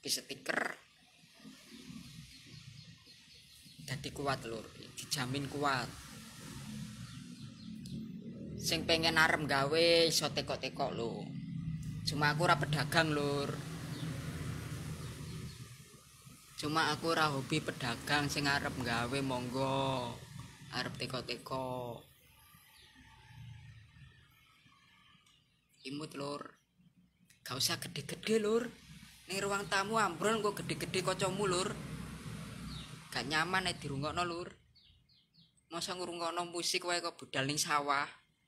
Ki stiker dadi kuat lur, dijamin kuat. Sing pengen arep gawe iso tekok-tekok lho. Cuma aku ora pedagang lur. Cuma aku ora hobi pedagang, sing arep gawe monggo. Arep tekok-tekok. Imut lur. Gak usah gede-gede lur. Ning ruang tamu ambrol kok gede-gede kancamu lur. Gak nyaman nek dirungokno lur. Masa ngrungokno musik wae kok budal ning sawah.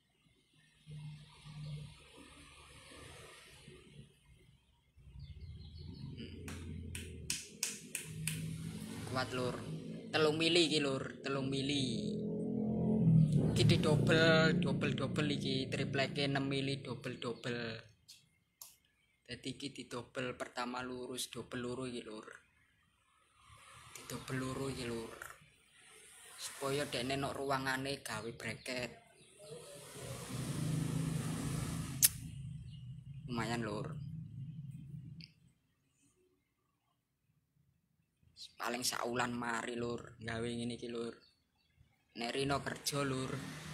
Kuat lur. 3 mili iki lur, 3 mili. Iki di double iki, tripleke 6 mili double. Dadi iki di double pertama lurus, double loro iki lur. Di double loro iki lur. Supaya dekne nok ruangane gawe bracket. Lumayan lur. Paling saulan mari lur gawe ngene iki lur. Nek rino kerja lur.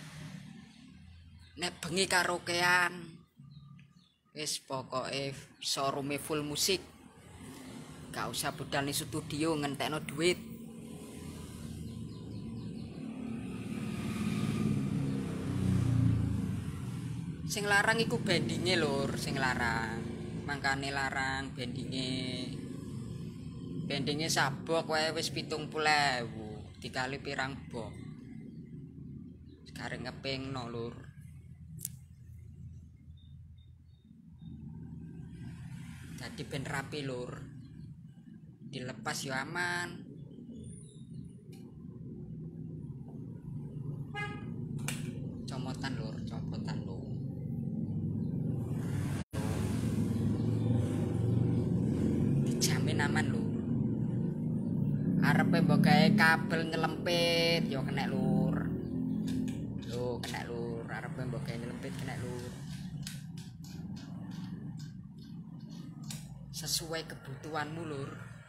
Nek bengi karaokean. Wis pokoke showroom full musik. Gak usah budal ning studio ngentekno duit. Sing larang iku bendinge lur, sing larang. Mangkane larang bendinge. Bendinge sabok wae wis 70.000 dikali pirang bok. Sekarang ngepingno lur. Jadi ben rapi lur. Dilepas yo aman. Comotan lur, copotan lur. Dijamin aman lur. Arepe mbok gawe kabel nyelempit yo kena lur. Lho, kena lur. Arepe mbok gawe nyelempit kena lur. Sesuai kebutuhanmu lur.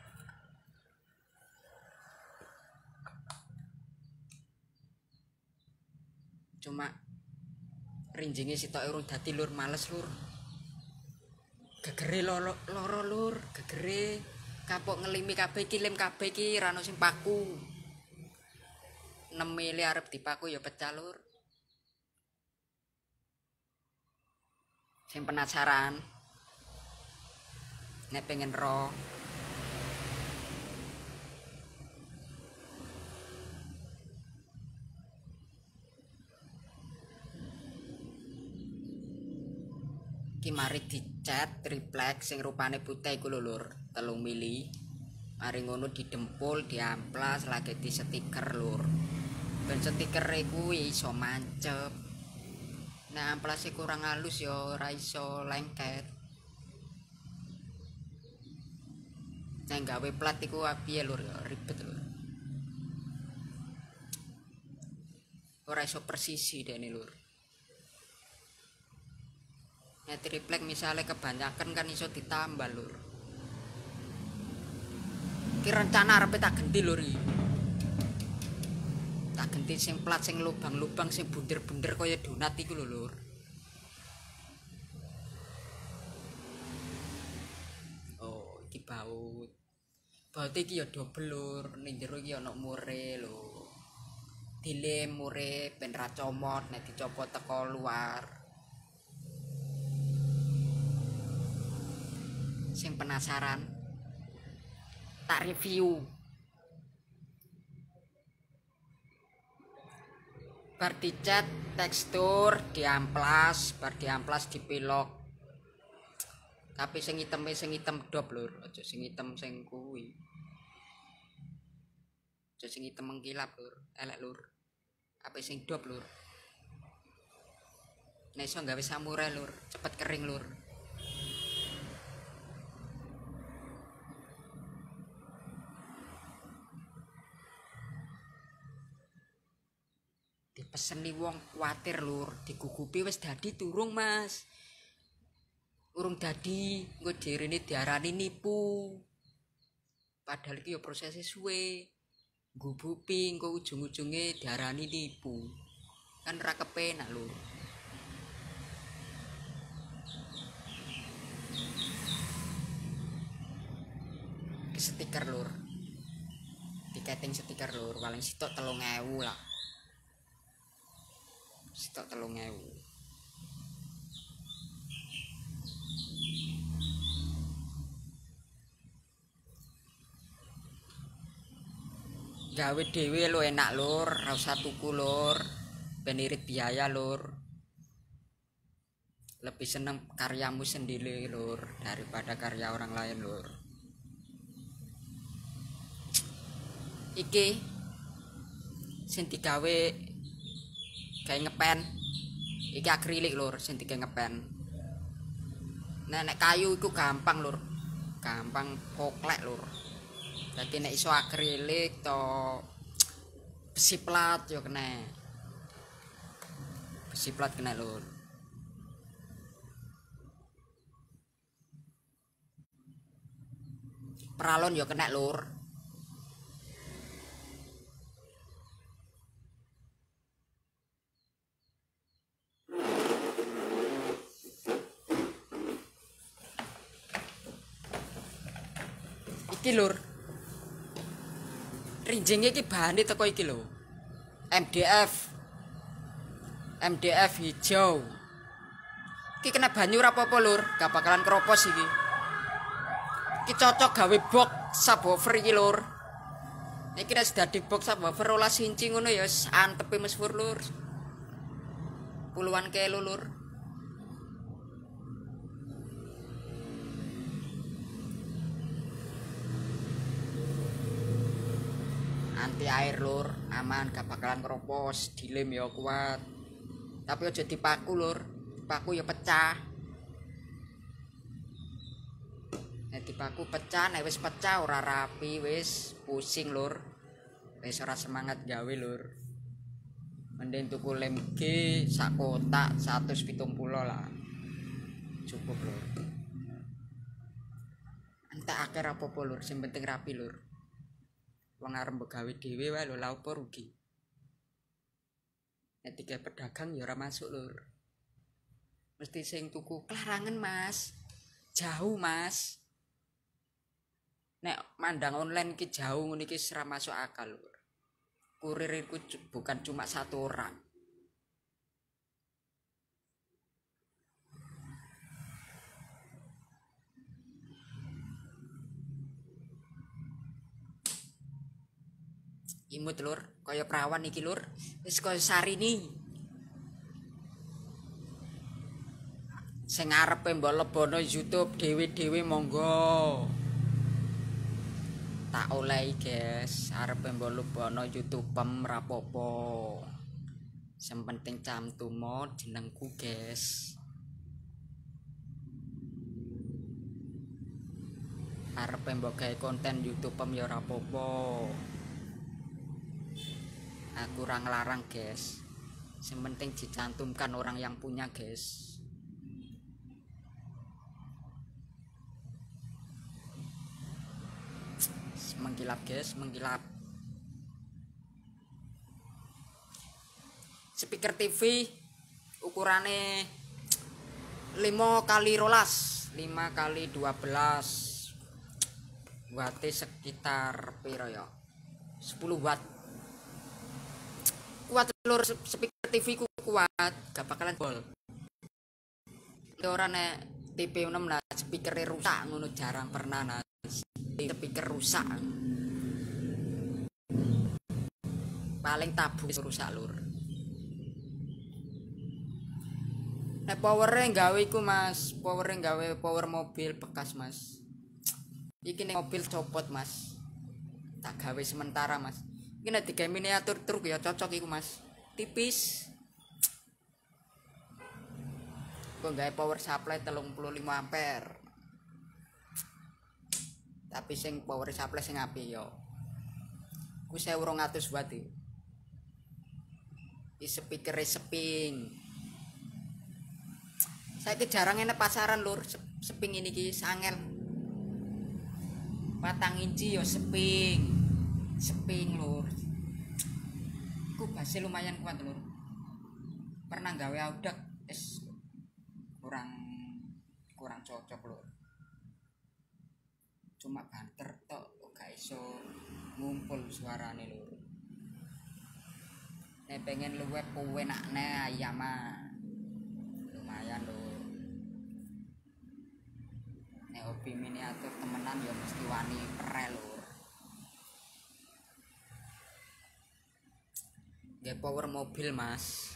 Cuma rinjinge sitoke urung dadi lur, males lur. Gegere loro lur, gegere kapok ngelimi kabeh iki lem kabeh iki ra ono sing paku. 6 mili arep dipaku ya pecah lur. Sing penasaran nek pengen ro iki mari dicat triplek sing rupane putih iku lho lur, 3 mili. Mari ngono didempul, diamplas, lagi di stiker lur. Ben stiker kuwi iso mancep. Nek amplase kurang halus ya ora iso lengket. Nek gawe plat iku piye lur ya ribet lur. Ora iso persisi dene lur. Nek triplek misalnya kebanyakan kan iso ditambah lur. Ki rencana arepe tak ganti lur iki. Tak ganti sing plat sing lubang-lubang sing bunder-bunder kaya donat iku lho lur. Oh, iki baut. Baut iki ya double lur, ning jero iki ana mure lho. Dilem mure ben ra comot nek dicopot teko luar. Sing penasaran tak review. Bar dicat tekstur diamplas, bar diamplas dipilok. Tapi sing hitam dop lur, aja sing hitam sing kuwi. Aja sing hitam mengkilap lur, elek lur. Apa sing dop lur. Nek iso gawe samurai lur, cepet kering lur. Dipeseni wong kuatir lur, digugupi wis dadi durung Mas. Urung dadi, engko direne diarani nipu. Padahal iki yo prosesnya suwe. Gubupi engko ujung-ujunge diarani nipu. Kan ra kepenak lho. Stiker lur. Tiketing stiker lur, paling sitok 3.000 lah. Sitok 3.000. Gawe dhewe lo enak lur, ora usah tuku lur. Ben irit biaya lur. Lebih seneng karyamu sendiri lur daripada karya orang lain lur. Iki sing digawe kayak ngepen. Iki akrilik lur sing digawe ngepen. Nek kayu iku gampang lur. Gampang poklek lur. Dadi nek iso akrilik to besi plat yo kena. Besi plat kena lur. Peralon yo kena lur. Iki lur. Rinjingnya iki bahane teko iki lho. MDF. MDF hijau. Iki kena banyu ora apa-apa lur, gak bakalan keropos iki. Iki cocok gawe box subwoofer iki lur. Iki nek dadi box subwoofer 12 inci ngono ya antepe mesfur lur. Puluhan kilo lur. Anti air lur, aman gak bakalan keropos, dilem ya kuat. Tapi aja dipaku lur, dipaku ya pecah. Nek dipaku pecah, nek wis pecah ora rapi wis pusing lur. Wis ora semangat gawe lur. Mending tuku lem G sak kotak 170 lah. Cukup lur. Entek akeh apa-apa lur, sing penting rapi lur. Wong arep begawe dhewe wae lho, lha opo rugi. Nek tiga pedagang ya ora masuk lur. Mesti sing tuku klarangan Mas. Jauh Mas. Nek mandang online ki jauh ngene iki ora masuk akal lur. Kurir iku bukan cuma satu orang. Imut lur, kaya perawan iki lur. Wis kaya Sarini. Sing arepe mbok lebono YouTube dhewe-dhewe monggo. Tak olehi guys, arepe mbok lebono YouTube-em rapopo. Sing penting cantumo jenengku guys. Arepe mbok gawe konten YouTube-em ya rapopo. Aku kurang larang guys. Yang penting dicantumkan orang yang punya guys. Menggilap guys, menggilap. Speaker TV ukurannya 5x12, 5x12. Wattnya sekitar piro ya? 10 watt. Kuat lur, speaker TV ku kuat, gak bakalan bol. Ora nek TP6 lah speakernya rusak ngono jarang pernah nah. Speaker rusak. Paling tabu rusak lur. Nek powernya gawe iku Mas, powernya gawe power mobil bekas Mas. Iki nek mobil copot Mas. Tak gawe sementara Mas. Iki nek digawe miniatur truk ya cocok iku Mas. Tipis. Kok gawe power supply 35 ampere. Tapi sing power supply sing apik yo. Ku 1200 watt iki. Iki speaker seping. Saya jarang enek pasaran lur, seping ini ki sangel. 4 inci yo seping lur. Iku base lumayan kuat lur. Pernah gawe audak kurang cocok lur. Cuma banter tok gak iso ngumpul suarane lur. Nek pengen luwih penakne ayam lumayan lur. Nek hobi miniatur temenan ya mesti wani perel lur. Nggih power mobil mas.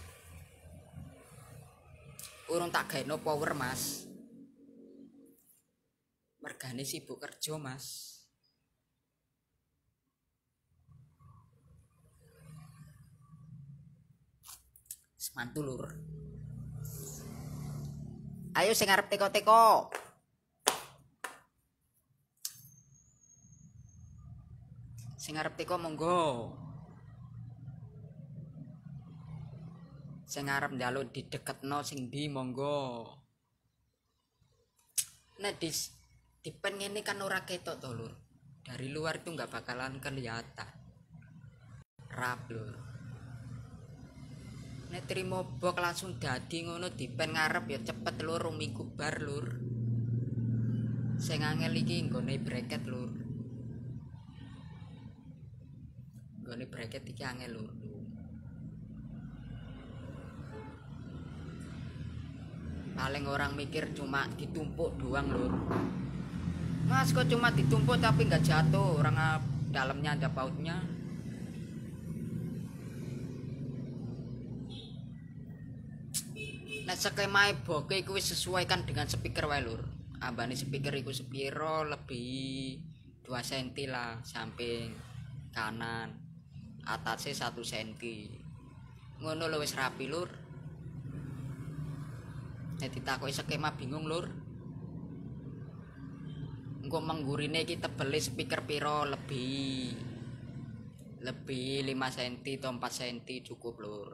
Urung tak gaeno power mas. Mergane sibuk kerja mas. Semantu lur. Ayo sing arep teko-teko. Sing arep teko monggo. Sing arep njaluk dideketno sing ndi monggo. Nek dipen ngene kan ora ketok to lur. Dari luar itu nggak bakalan kelihatan. Rap lur. Nek trimo bok langsung dadi ngono dipen ngarep ya cepet lur minggu bar lur. Sing angel iki nggone bracket lur. Nggone bracket iki angel lur. Paling orang mikir cuma ditumpuk doang lur. Mas kok cuma ditumpuk tapi nggak jatuh, orang dalamnya ada pautnya. Nek skema boke iku wis sesuaikan dengan speaker wae lur. Ambane speaker iku sepiro lebih 2 cm lah samping kanan. Atasnya 1 cm. Ngono lho wis rapi lur. Nek ditakoki skema bingung lur. Engko menggurine iki tebele speaker piro lebih 5 cm atau 4 cm cukup lur.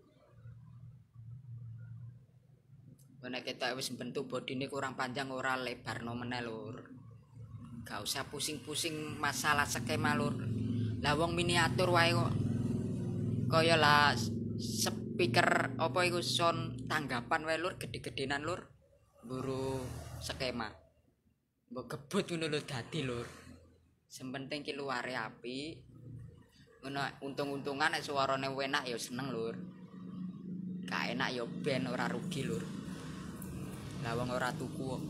Nek kita wis bentuk bodine kurang panjang ora lebarno meneh lur. Gak usah pusing-pusing masalah skema lur. Lah wong miniatur wae kok kaya lah speaker apa iku sound tanggapan wae lur gede-gedenan lur. Buru skema. Mbok gebut ngono lho dadi lur. Sing penting ki luare apik. Ngono untung-untungan nek suarane enak ya seneng lur. Gak enak ya ben ora rugi lur. Lah wong ora tuku kok.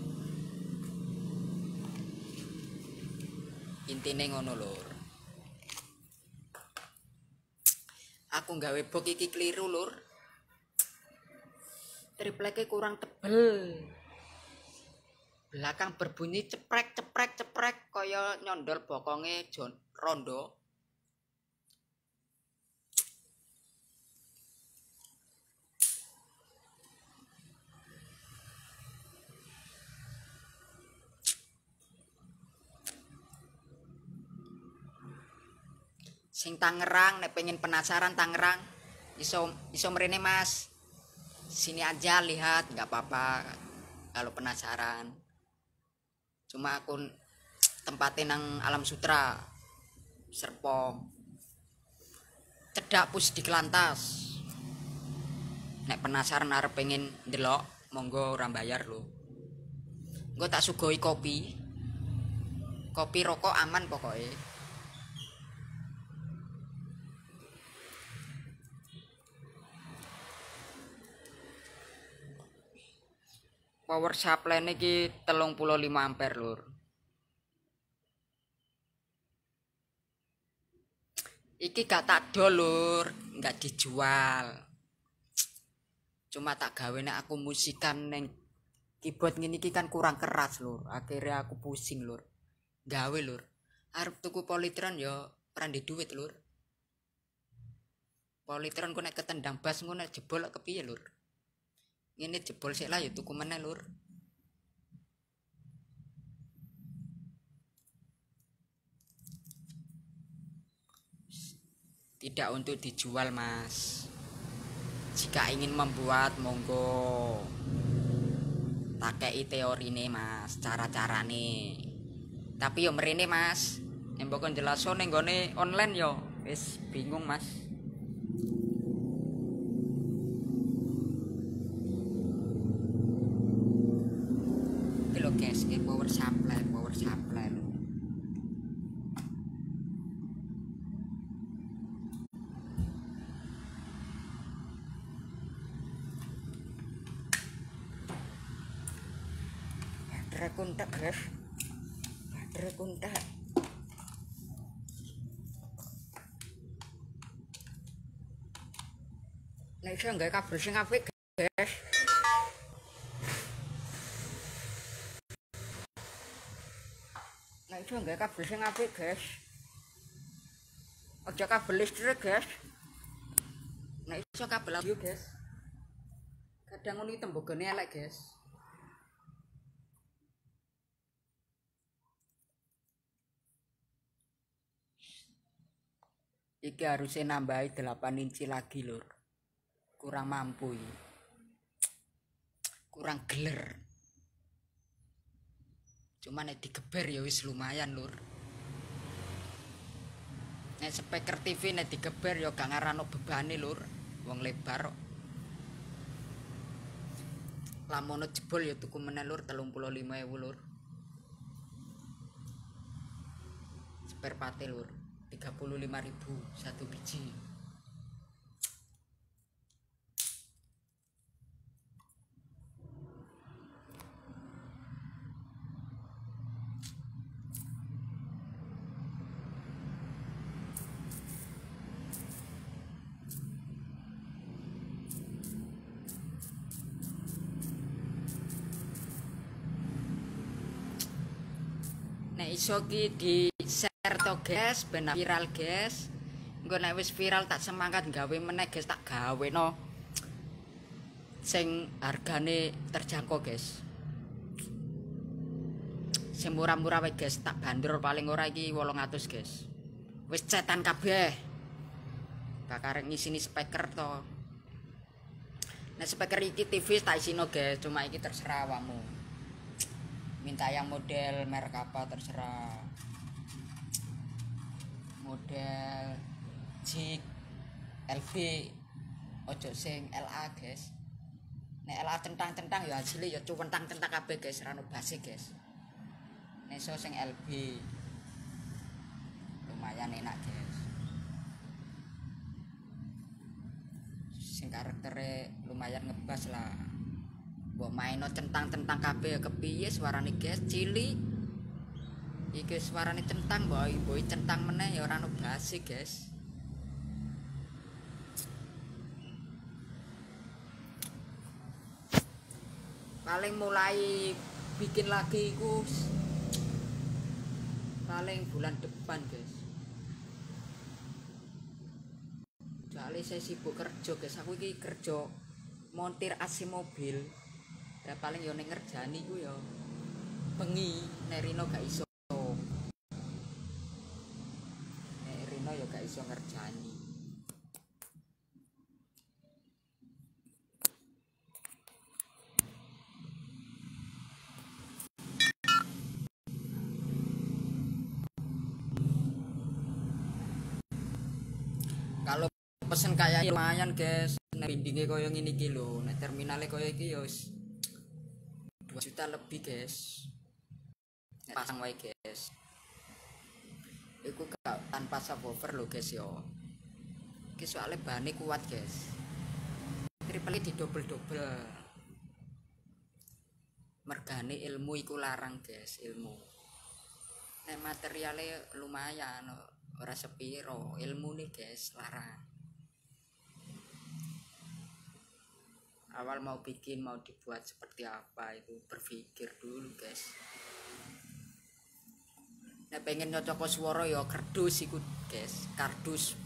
Intine ngono lur. Aku gawe box iki keliru lur. Tripleke kurang tebel. Belakang berbunyi ceprek kaya nyondol bokonge rondo. Sing Tangerang nek pengen penasaran Tangerang iso mrene Mas. Sini aja lihat nggak apa-apa kalau penasaran. Cuma aku tempatin nang Alam Sutra Serpong. Cedak pus di Kelantas. Nek penasaran arep pengen ndelok monggo ora bayar lho. Engko tak sugoi kopi. Kopi rokok aman pokoknya. Power supply niki 35 ampere lur. Iki gak tak dol lur, gak dijual. Cuma tak gawe nek aku musikan neng keyboard ngene iki kan kurang keras lur. Akhirnya aku pusing lur. Gawe lur. Arep tuku Polytron ya ora ndek duit lur. Polytron ku nek ketendang bas ngono nek jebol kepiye lur. Ini jebol sik lah ya tuku meneh lur. Tidak untuk dijual Mas. Jika ingin membuat monggo tak kei teori nih Mas, cara-carane. Tapi yo mrene Mas. Yen mbok kon jelaso ning gone online yo wis bingung Mas. Iki lho guys, iki power supply lho. Baterai kontak guys. Baterai kontak. Nek iso nggawe kabel sing apik guys. Nek iso nggawe kabel sing apik guys. Aja kabel listrik guys. Nek iso kabel audio guys. Kadang ngono iki tembogane elek guys. Iki harusnya nambahi 8 inci lagi lur. Kurang mampu ini. Kurang geler. Cuman nek digeber ya wis lumayan lur. Nek speaker TV nek digeber ya gak ngarano bebane lur. Wong lebar kok. Lamono jebol ya tuku meneh lur 35.000 lur. Spare part lur 35.000 satu biji. Nek iso ki di share to guys ben viral guys. Engko nek wis viral tak semangat gawe meneh guys, tak gawe no sing hargane terjangkau guys. Sing murah-murah wae guys, tak bandrol paling ora iki 800 guys. Wis cetan kabeh. Bakar ngisini speaker to. Nek speaker iki TV tak isino guys, cuma iki terserah awakmu. Minta yang model merek apa terserah. Model Jig LB ojo sing LA guys. Nek LA centang-centang ya asli ya cuwentang-centang kabeh guys, ra ono base guys. Nek iso sing LB lumayan enak guys. Sing karaktere lumayan ngebas lah. Mbok maino centang-centang kabeh kepiye suarane guys, cilik. Iki suarane centang, boy centang meneh ya ora ono base guys. Paling mulai bikin lagi iku paling bulan depan guys. Soalnya saya sibuk kerja guys, aku iki kerja montir AC mobil. Ya paling yo ning ngerjani ku yo bengi, nek Rino gak iso. Nek Rino yo gak iso ngerjani. Kalau pesen kayak lumayan guys, nek bindinge koyo ngene iki lho, nek terminale koyo iki yo 2 juta lebih guys. Pasang wae guys. Iku gak tanpa subwoofer lho guys yo. Iki soalnya bahane kuat guys. Triple di double-double. Mergane ilmu iku larang guys, ilmu. Nek materialnya lumayan ora sepiro, ilmu nih guys larang. Awal mau bikin mau dibuat seperti apa itu berpikir dulu guys. Nek pengen nyocok suara ya kardus ikut guys, kardus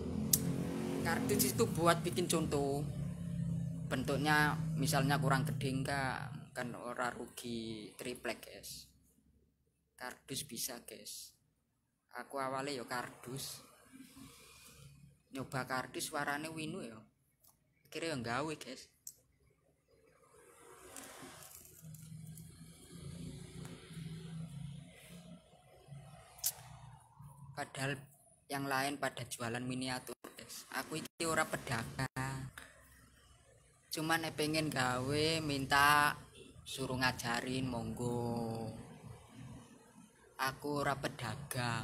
itu buat bikin contoh bentuknya misalnya kurang gede enggak kan ora rugi triplek guys. Kardus bisa guys. Aku awalnya ya kardus, nyoba kardus suarane winu ya akhirnya yang gawe guys. Padahal yang lain pada jualan miniatur guys. Aku iki ora pedagang, cuman pengen gawe, minta suruh ngajarin, monggo. Aku ora pedagang.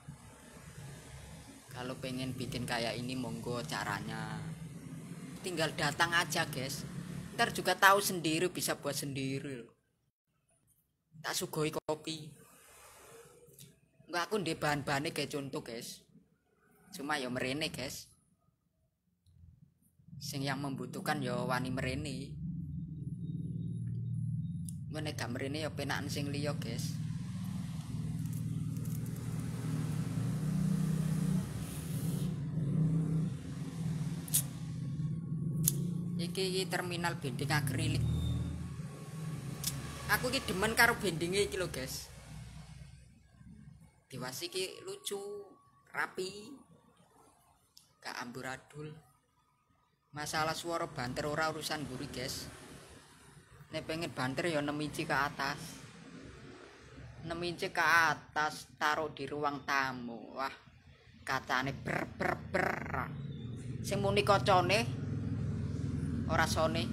Kalau pengen bikin kayak ini monggo, caranya tinggal datang aja guys. Ntar juga tahu sendiri, bisa buat sendiri. Tak sugoi kopi. Enggak, aku ndek bahan-bahane kayak contoh guys. Cuma ya merene guys. Sing yang membutuhkan ya wani merene. Nek gak merene ya penakan sing liya guys. Iki terminal bending akrilik. Aku iki demen karo bendinge iki lho guys. Dewas iki lucu, rapi, gak amburadul. Masalah suara banter ora urusan guri guys. Nek pengen banter ya 6 inci ke atas. 6 inci ke atas, taruh di ruang tamu. Wah, kacane ber. Sing muni kocone ora sone.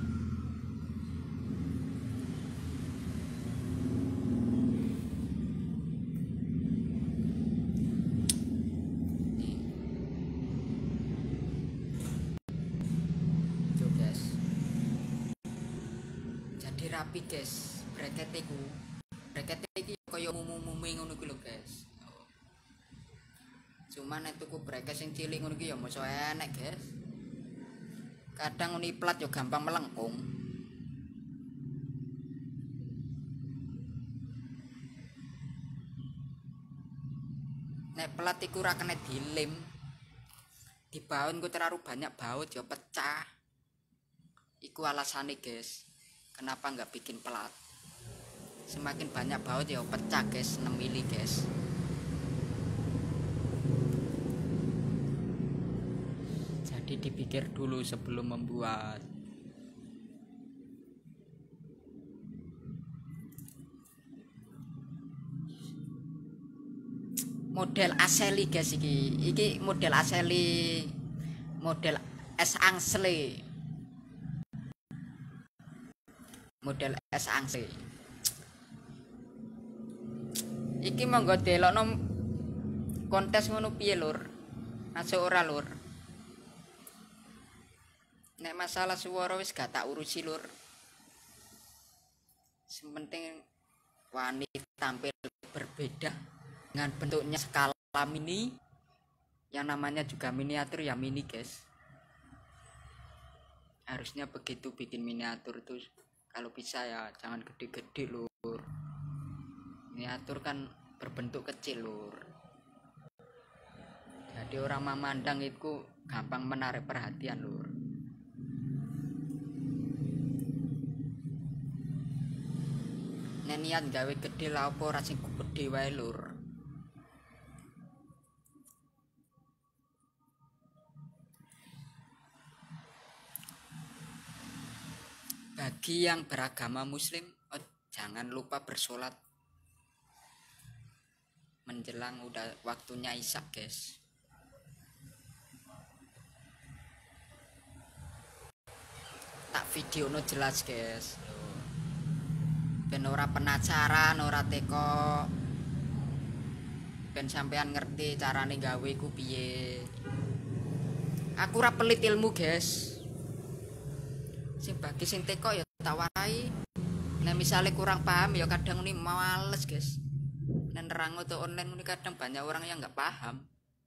Rapi guys, bracket iki kaya mumu-mumi ngono iki lho guys. Cuman nek tuku bracket sing cilik ngono iki ya mosok enek guys. Kadang nguni plat yo gampang melengkung. Nek plat iku ora kena dilem. Dibaun ku terlalu banyak baut yo pecah. Iku alasane guys. Kenapa nggak bikin plat? Semakin banyak baut ya pecah guys, 6 mili guys. Jadi dipikir dulu sebelum membuat. Model aseli guys iki model aseli, model S angsle. Model S angse. Iki monggo delokno kontes ngono piye lur? Masuk ora lur? Nek masalah suara wis gak tak urusi lur. Sing penting wani tampil berbeda dengan bentuknya skala mini. Yang namanya juga miniatur ya mini guys. Harusnya begitu bikin miniatur tuh. Kalau bisa ya jangan gede-gede lur. Miniatur kan berbentuk kecil lur. Jadi orang memandang itu gampang menarik perhatian lur. Nek niat gawe gede lah apa ora sing gede wae lur. Bagi yang beragama muslim, jangan lupa bersolat menjelang udah waktunya isya guys. Tak video no jelas guys. Ben ora penasaran, ora teko. Ben sampean ngerti carane gawe ku piye. Aku ora pelit ilmu guys. Sing bagi sing teko ya tak warai. Nek misale kurang paham ya kadang ini males guys. Nek nerang atau online ini kadang banyak orang yang nggak paham.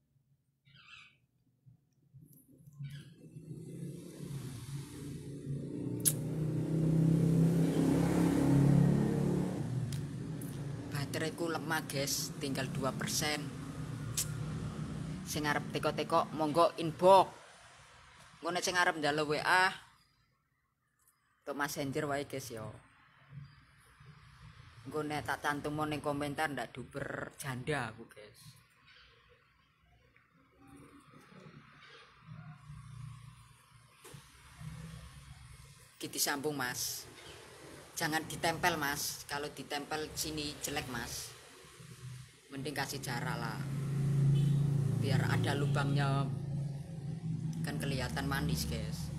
Bateraiku lemah guys, tinggal 2%. Sing arep teko-teko monggo inbox. Engko nek sing arep njaluk WA untuk messenger wae guys yo. Engko nek tak cantum ning komentar ndak duper janda aku guys. Kita sambung mas. Jangan ditempel mas. Kalau ditempel sini jelek mas. Mending kasih jarak lah. biar ada lubangnya kan kelihatan manis guys.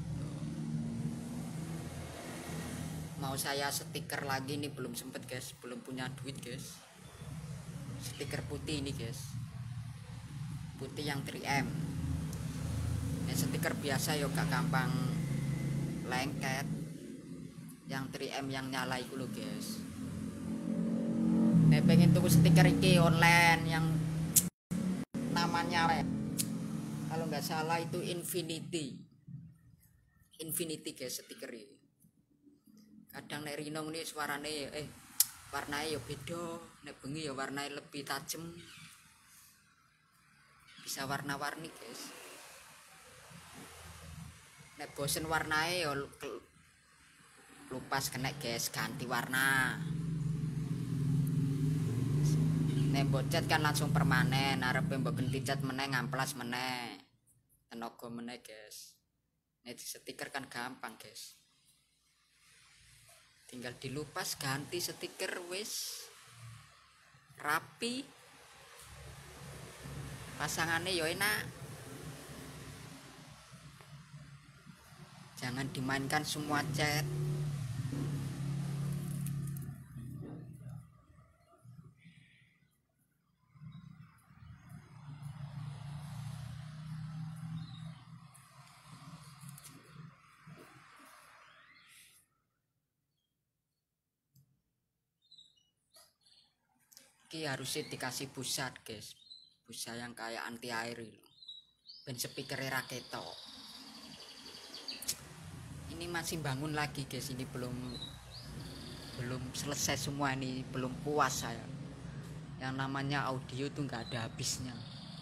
Mau saya stiker lagi nih, belum sempet guys, belum punya duit guys. Stiker putih ini guys, putih yang 3M. Stiker biasa yo gak gampang lengket, yang 3M yang nyala itu loh guys. Pengen tuku stiker iki online yang namanya kalau nggak salah itu Infinity guys, stiker ini. Kadang nek rino ini suarane warnanya ya beda, nek bengi ya warnanya lebih tajam, bisa warna-warni guys. Nek bosen warnanya ya lupas kena guys, ganti warna. Nek mbok cat kan langsung permanen, arepe mbok ganti cat meneh, ngamplas meneh, tenaga meneh guys. Nek di stiker kan gampang guys, tinggal dilupas ganti stiker wis rapi, pasangannya yo enak. Jangan dimainkan semua cat. Ki harusnya dikasih busa guys, busa yang kayak anti air itu, ben speakernya raketo. Ini masih bangun lagi guys, ini belum selesai semua, ini belum puas saya. Yang namanya audio tuh nggak ada habisnya.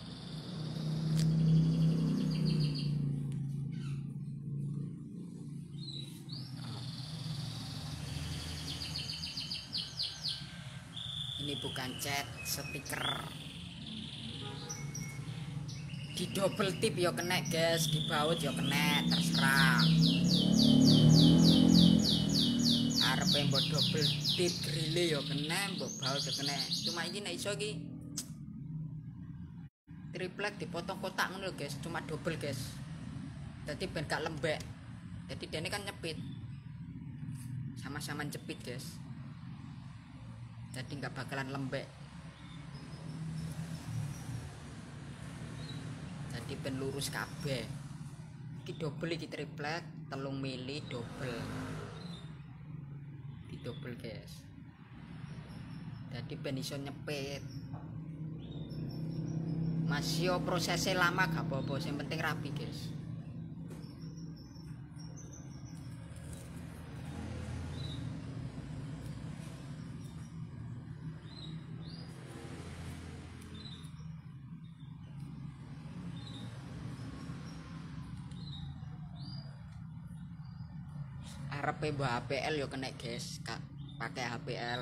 Ini bukan cat, stiker. Di double tip ya kena guys, di baut ya kena, terserah. Arep mbok double tip grille ya kena, mbok baut ya kena. Cuma ini nek iso iki triplek dipotong kotak ngono guys, cuma double guys. Jadi ben gak lembek. Jadi dene kan nyepit. Sama-sama jepit guys. Jadi nggak bakalan lembek. Jadi ben lurus kabeh. Iki double iki triplek 3 mili double. Di double guys. Jadi ben iso nyepit. Masih prosesnya lama gak apa-apa, yang penting rapi guys. Arepe mbok HPL yo kena guys, pakai HPL.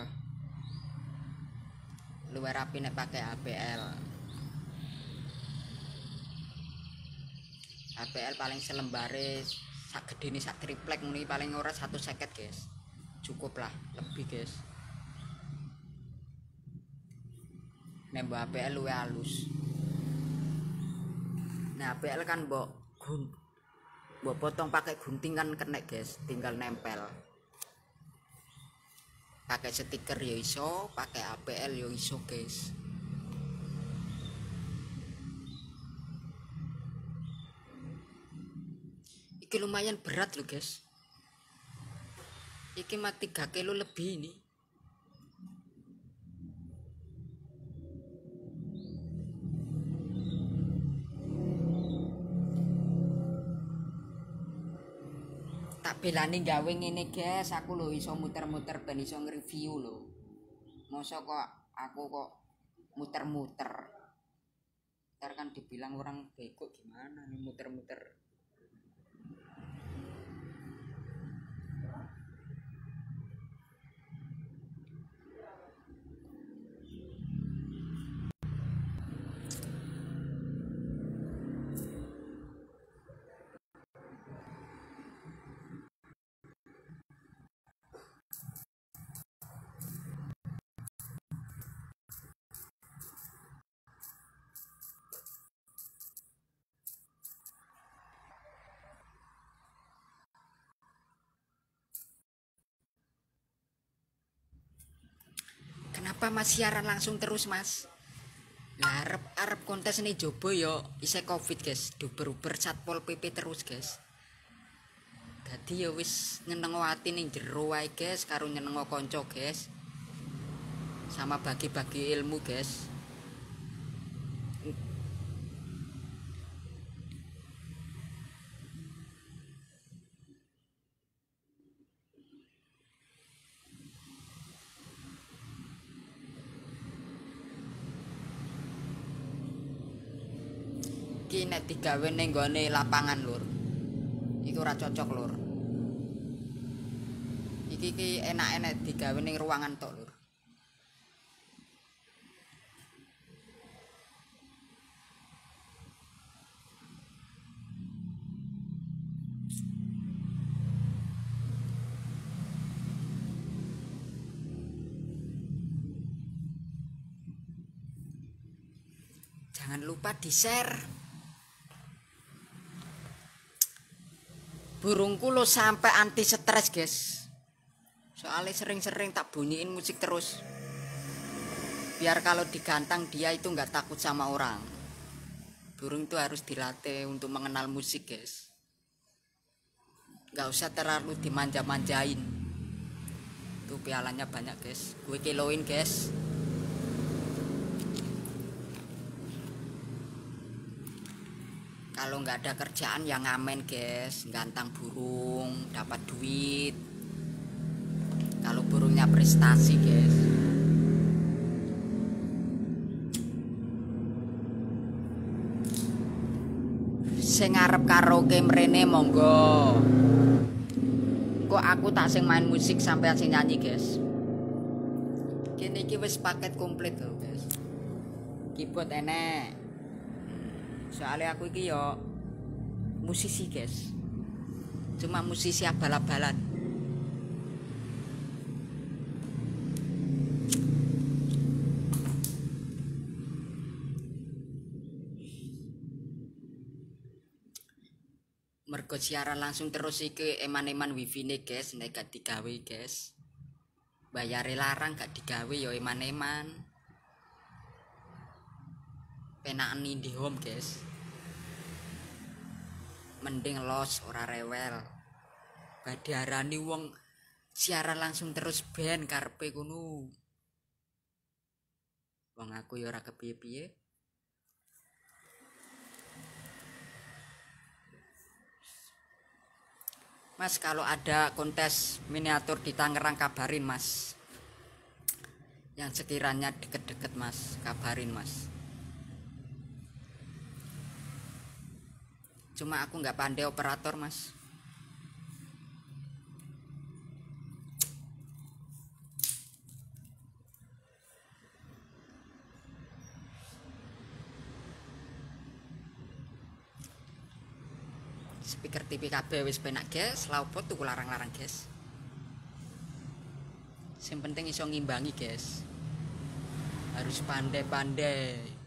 Luwih rapi nek pakai HPL. HPL paling selembare sak gedene sak triplek muni paling ora 150 guys. Cukup lah, lebih guys. Nek mbok HPL luwih halus. Nah, HPL kan mbok potong pakai gunting kan kena guys, tinggal nempel. Pakai stiker ya iso, pakai HPL ya iso guys. Iki lumayan berat loh guys. Iki mah 3 kilo lebih ini. Tak belani gawe ngene guys, aku lho iso muter-muter ben iso nge-review lho. Mosok kok aku kok muter-muter. Ntar kan dibilang orang bego gimana nih muter-muter. Apa Mas siaran langsung terus Mas? Lah arep kontes nih jobo yo isih Covid guys, duber-uber Satpol PP terus guys. Dadi ya wis nyenengo ati ning jero wae guys, karo nyenengo kanca guys. Sama bagi-bagi ilmu guys. Iki nek digawe ning gone lapangan lur. Iku ora cocok lur. Iki enak-enak digawe ning ruangan tok lur. Jangan lupa di-share. Burungku lo sampai anti stres guys. Soalnya sering-sering tak bunyiin musik terus. Biar kalau digantang dia itu nggak takut sama orang. Burung itu harus dilatih untuk mengenal musik guys. Nggak usah terlalu dimanja-manjain. Tuh pialanya banyak guys. Gue kiloin guys. Kalau nggak ada kerjaan ya ngamen guys, gantang burung, dapat duit. Kalau burungnya prestasi guys. Sing ngarep karaoke mrene monggo. Kok aku tak sing main musik sampai sing nyanyi guys. Kini iki wis paket komplit loh guys. Keyboard enek. Soalnya aku iki yo musisi guys, cuma musisi abal-abalan. Mergo siaran langsung terus iki eman-eman wifi nih guys, nek gak digawe guys, bayare larang gak digawe yo eman-eman. Penakan IndiHome guys. Mending los ora rewel. Badiarani wong siaran langsung terus ben karepe kuno. Wong aku ya ora kepiye-piye. Mas kalau ada kontes miniatur di Tangerang kabarin Mas. Yang sekiranya deket-deket Mas, kabarin Mas. Cuma aku nggak pandai operator Mas. Speaker TV KB wis penak guys, laupot tuku larang-larang guys. Yang penting iso ngimbangi guys. Harus pandai-pandai.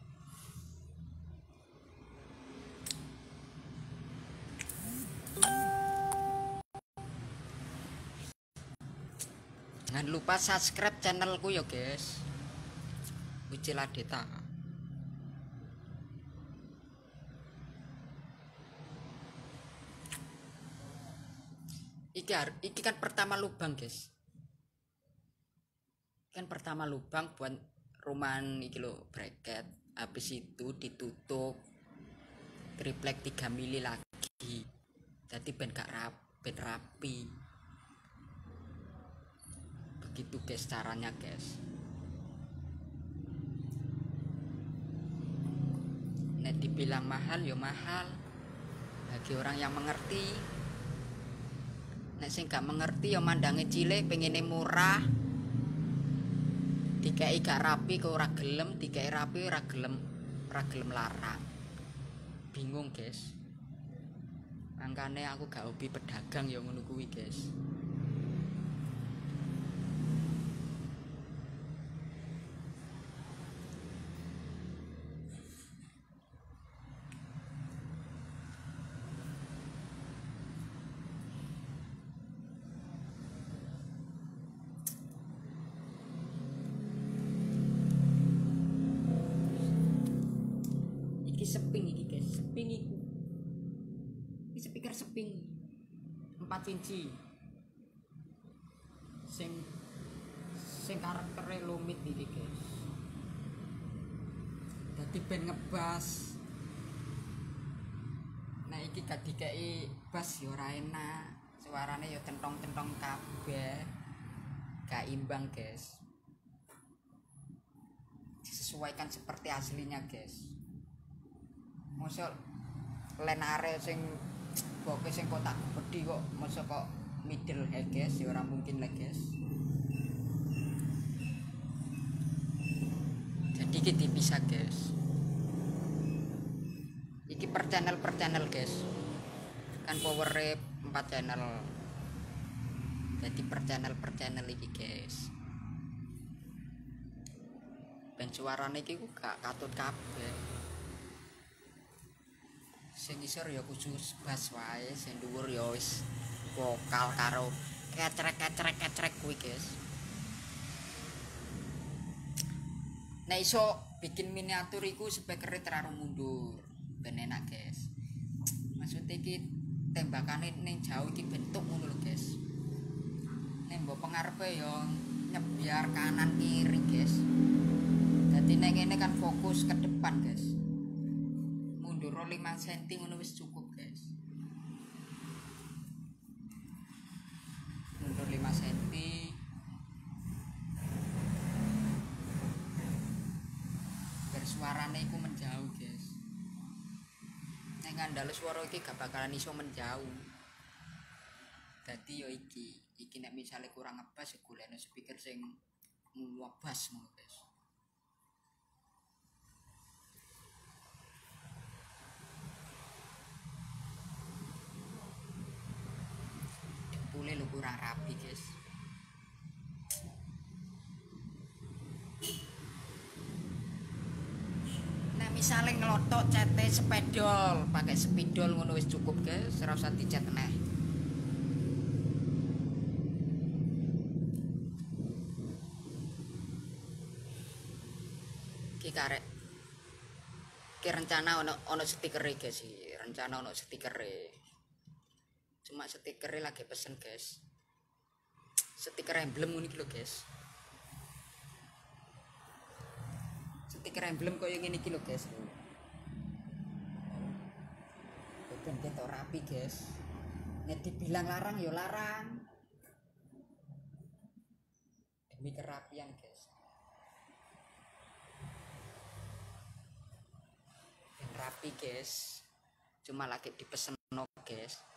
Jangan lupa subscribe channelku ya guys. Ucila Deta. Iki kan pertama lubang guys. Kan pertama lubang buat rumahan iki lo bracket. Habis itu ditutup triplek 3 mili lagi. Jadi ben gak rapi. Begitu guys caranya guys. Nek dibilang mahal ya mahal bagi orang yang mengerti. Nek sing gak mengerti ya mandange cilik pengene murah. Dikai gak rapi kok ora gelem, dikai rapi ora gelem larang. Bingung guys. Makane aku gak hobi pedagang ya ngono kuwi guys. seping 4 inci sing karaktere lumit iki guys. Dadi ben ngebas. Nah iki gak dikei bas ya ora enak. Suarane ya centong-centong kabeh. Gak imbang guys. Disesuaikan seperti aslinya guys. Mosok lenare sing boke sing kotak gede kok mosok kok middle he guys, ya ora mungkin lah guys. Jadi iki dipisah guys. Iki per channel guys. Kan power 4 channel. Jadi per channel iki guys. Ben suarane iki ku gak katut kabeh. Sing isor ya kudu bass wae, sing dhuwur ya wis vokal karo kecrek kuwi guys. Nek iso bikin miniatur iku speakere terlalu mundur. Ben enak guys. Maksudnya iki tembakane ning jauh iki bentuk ngono lho guys. Nek mbok pengarepe ya nyebyar kanan kiri guys. Dadi nek ngene kan fokus ke depan guys. Mundur 5 cm ngono wis cukup guys. Mundur 5 cm. Suarane iku menjauh guys. Nek ngandel swara iki gak bakalan iso menjauh. Dadi yo iki nek misale kurang ngebas golekno speaker sing ngebas ngono guys. Dempule lho kurang rapi guys. Misalnya ngelotok cete spidol, pakai spidol ngono wis cukup guys, ora usah dicet neh. Ki karek. Ki rencana ono stikere guys iki, rencana ono stikere. Cuma stikere lagi pesen guys. Stiker emblem ngono iki lho guys. Stiker emblem koyo ngene iki lho guys. Ben ketok rapi guys. Nek dibilang larang ya larang. Demi kerapian guys. Ben rapi guys. Cuma lagi dipesen guys.